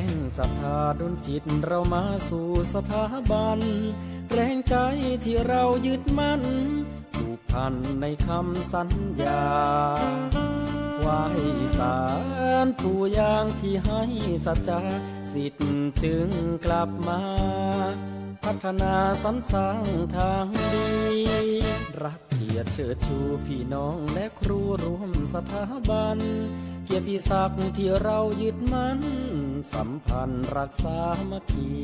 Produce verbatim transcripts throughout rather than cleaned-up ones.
งศรัทธาดุลจิตเรามาสู่สถาบันแรงใจที่เรายึดมั่นผูกพันในคำสัญญาไหว้สารผู้อย่างที่ให้สัจจาสิทธิ์จึงกลับมาพัฒนาสรรสร้างทางดีรักเกียรติเชิดชูพี่น้องและครูร่วมสถาบันเกียรติศักดิ์ที่เรายึดมั่นสัมพันธ์รักษามัคคี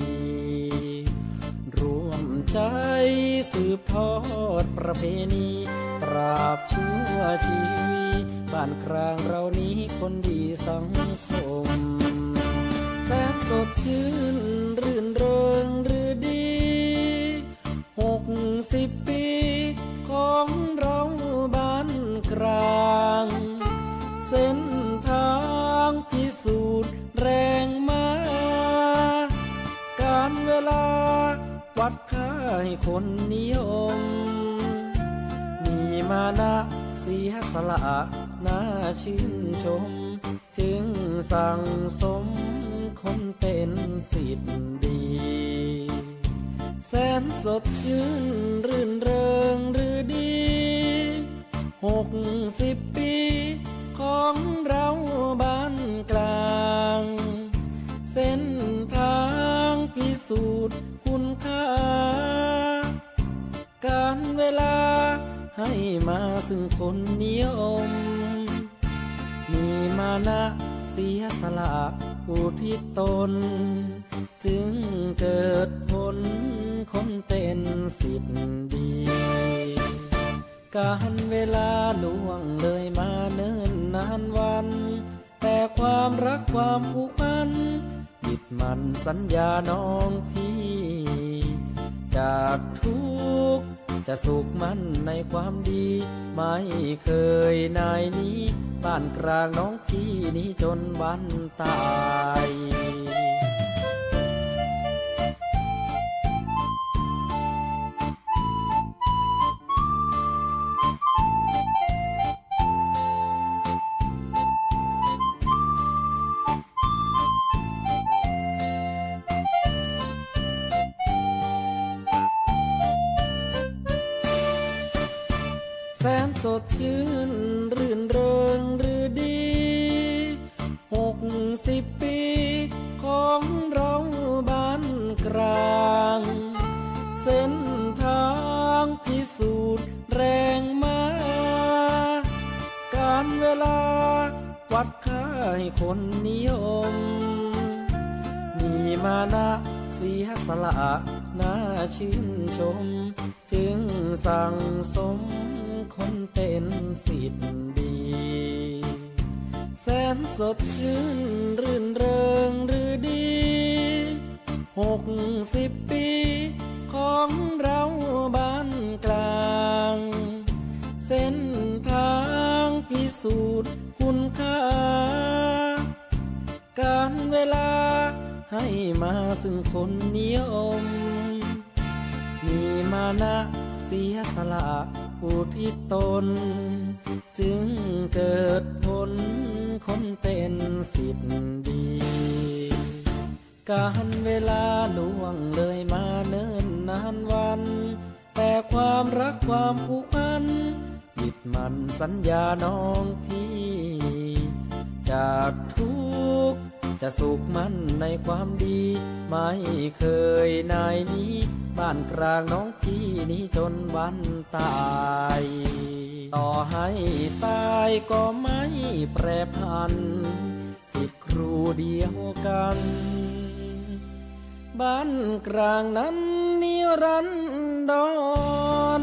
ร่วมใจสืบทอดประเพณีตราบชั่วชีวิตบ้านกลางเรานี้คนดีสังคมแสนสดชื่นรื่นเริงฤดีหกสิบปีของเราบ้านกลางเส้นทางพิสูจน์แรงมาการเวลาวัดค่าให้คนนิยมมีมานะเสียสละน่าชื่นชมจึงสั่งสมคนเป็นศิษย์ดีแสนสดชื่นรื่นเริงฤดีหกสิบปีของเราบ้านกลางเส้นทางพิสูจน์คุณค่าการเวลาให้มาซึ่งคนนิยมมีมานะเสียสละอุทิศตนจึงเกิดผลคนเป็นศิษย์ดีการเวลาล่วงเลยมาเนิ่นนานวันแต่ความรักความผูกพันยึดมั่นสัญญาน้องพี่จากทุกข์จะสุขมั่นในความดีไม่เคยนายนี้บ้านกลางน้องพี่นี้จนวันตายแสนสดชื่นรื่นเริงฤดีหกสิบปีของเราบ้านกลางเส้นทางพิสูจน์แรงมาการเวลาวัดค่าให้คนนิยมมีมานะเสียสละน่าชื่นชมจึงสั่งสมคนเป็นศิษย์ดีแสนสดชื่นรื่นเริงฤดีหกสิบปีของเราบ้านกลางเส้นทางพิสูจน์คุณค่าการเวลาให้มาซึ่งคนนิยมมีมานะเสียสละอุทิศตนจึงเกิดผลคนเป็นศิษย์ดีการเวลาล่วงเลยมาเนิ่นนานวันแต่ความรักความผูกพันยึดมั่นสัญญาน้องพี่จากทุกข์จะสุขมั่นในความดีไม่เคยนายนี้บ้านกลางน้องพี่นี้จนวันตายต่อให้ตายก็ไม่แปรผันศิษย์ครูเดียวกันบ้านกลางนั้นนิรันดร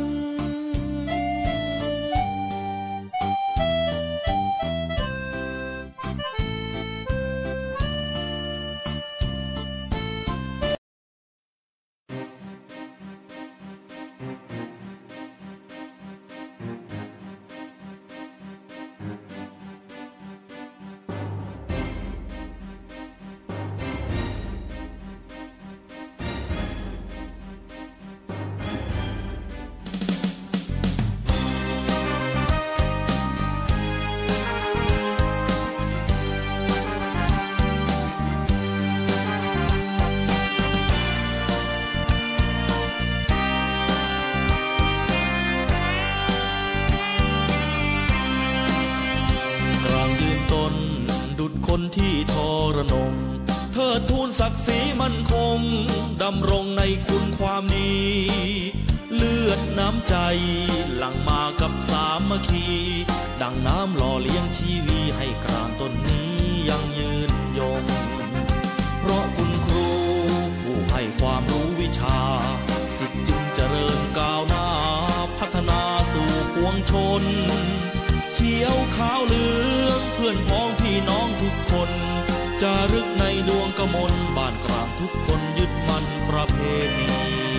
ศักดิ์ศรีมั่นคงดำรงในคุณความดีเลือดน้ำใจหลั่งมากับสามัคคีดังน้ำหล่อเลี้ยงชีวีให้กลางต้นนี้ยังยืนยงเพราะคุณครูผู้ให้ความรู้วิชาสิทธิ์จึงเจริญก้าวหน้าพัฒนาสู่ปวงชนเขียวขาวเหลืองเพื่อนพ้องพี่น้องทุกคนจารึกในดวงกมลบ้านกลางทุกคนยึดมั่นประเพณี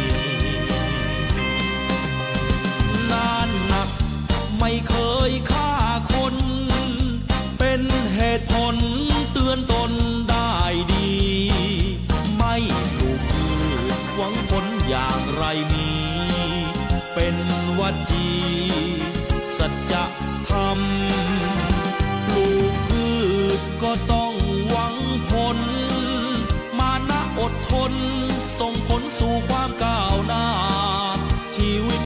นานหนักไม่เคยฆ่าคนเป็นเหตุผลเตือนตนได้ดีไม่ปลูกพืชหวังผลอย่างไรมีเป็นวัดดีสัจธร